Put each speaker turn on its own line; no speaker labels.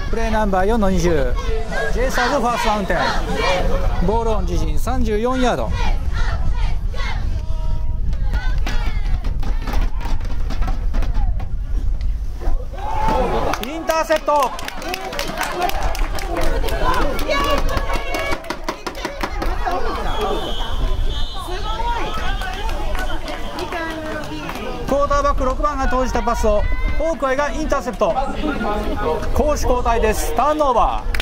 プレーナンバー4の20、ジェイサーズファーストマウンテン、ボールオン自陣34ヤード。インターセプト。クォーターバック6番が投じたパスをホークアイがインターセプト。攻守交代です。ターンオーバー。